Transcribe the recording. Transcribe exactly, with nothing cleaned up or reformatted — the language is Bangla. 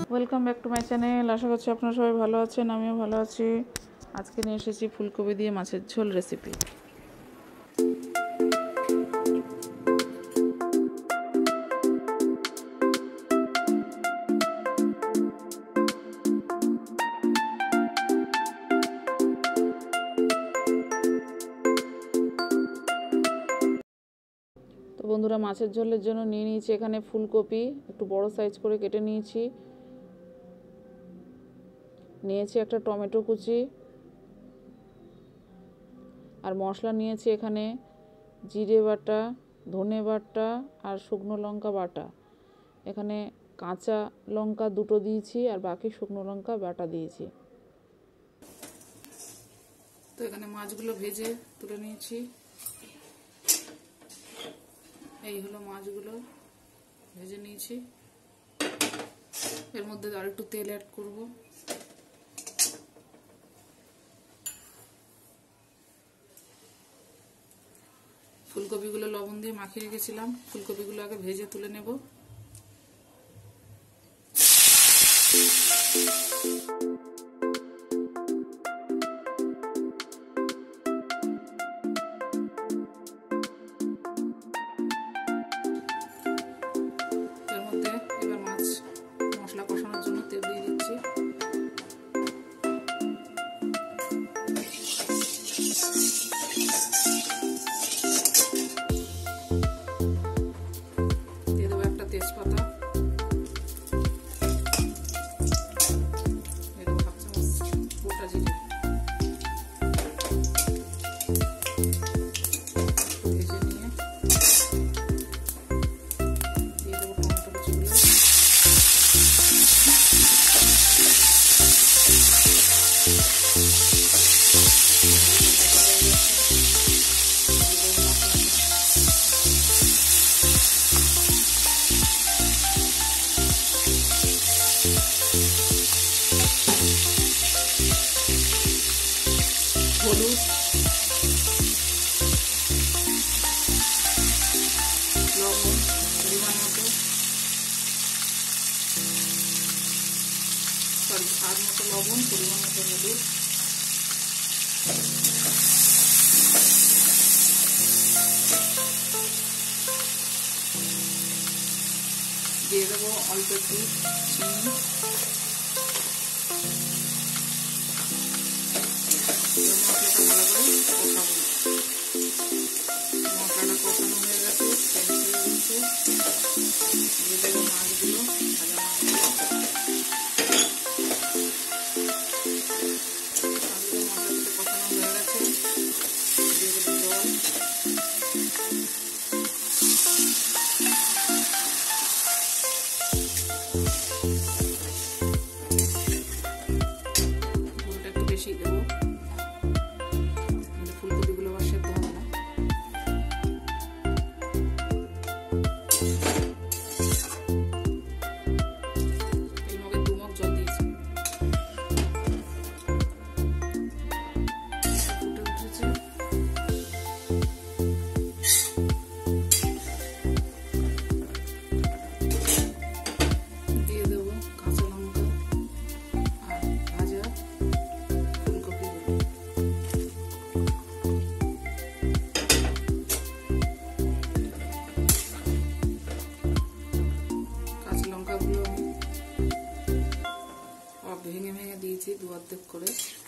Welcome back to my channel. আশা করছি আপনারা সবাই ভালো আছেন, আমিও ভালো আছি। আজকে নিয়ে এসেছি ফুলকপি দিয়ে মাছের ঝোল রেসিপি। তো বন্ধুরা, মাছের ঝোলের জন্য নিয়ে নিয়েছি এখানে ফুলকপি, একটু বড় সাইজ করে কেটে নিয়েছি। নিয়েছি একটা টমেটো কুচি, আর মশলা নিয়েছি এখানে জিরে বাটা, ধনে বাটা আর শুকনো লঙ্কা বাটা। এখানে কাঁচা লঙ্কা দুটো দিয়েছি আর বাকি শুকনো লঙ্কা বাটা দিয়েছি। তো এখানে মাছগুলো ভেজে তুলে নিয়েছি। এই হলো মাছগুলো ভেজে নিয়েছি। এর মধ্যে আর একটু তেল অ্যাড করব। ফুলকপিগুলো লবণ দিয়ে মাখিয়ে রেখেছিলাম, ফুলকপিগুলো আগে ভেজে তুলে নেব। এর মধ্যে এবার মাছ মশলা কষানোর জন্য তেল দিয়ে দিচ্ছি। তেজপাতা, গোটা জিরে ভেজে নিয়ে দিয়ে দেবো টমেটো কুচিগুলো। হলুদ, লবণ পরিমাণ মতো, সরি স্বাদ মতো লবণ, পরিমাণ মতো হলুদ, দিয়ে দেবো অল্প একটু চিনি। মশলাটা ভালো করে কষাবো। মশলাটা কষানো হয়ে গেছে, দিয়ে দেবো মাছগুলো, ভাজা মাছগুলো। মাছগুলো মশলার সাথে কষানো হয়ে গেছে, দিয়ে দেবো জল। ঝোলটা একটু বেশি দেবো, ফুলকপিগুলো আবার সেদ্ধ হবে না। এই মগে দু মগ জল দিয়েছি, ফুটে উঠেছে। দিয়ে দেবো কাঁচা লঙ্কা আর ভাজা ফুলকপিগুলো। কাঁচা লঙ্কাগুলো আমি ভেঙে ভেঙে দিয়েছি দু অর্ধেক করে।